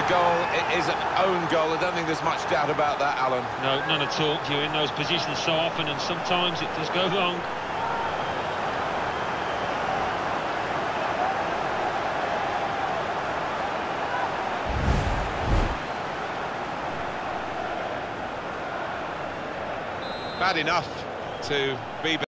goal, it is an own goal. I don't think there's much doubt about that, Alan. No, none at all. You're in those positions so often, and sometimes it does go wrong. Bad enough to be